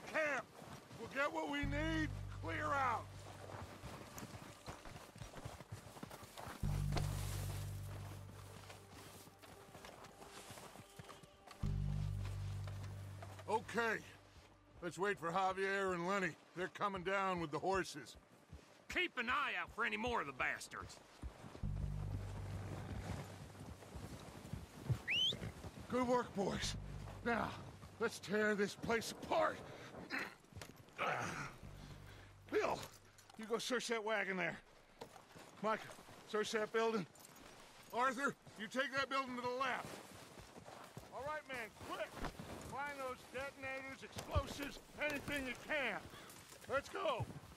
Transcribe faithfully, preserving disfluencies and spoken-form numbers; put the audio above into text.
camp. We'll get what we need, clear out. Okay. Let's wait for Javier and Lenny. They're coming down with the horses. Keep an eye out for any more of the bastards. Good work, boys. Now, let's tear this place apart. Bill, you go search that wagon there. Mike, search that building. Arthur, you take that building to the left. All right, man, quick. Find those detonators, explosives, anything you can. Let's go.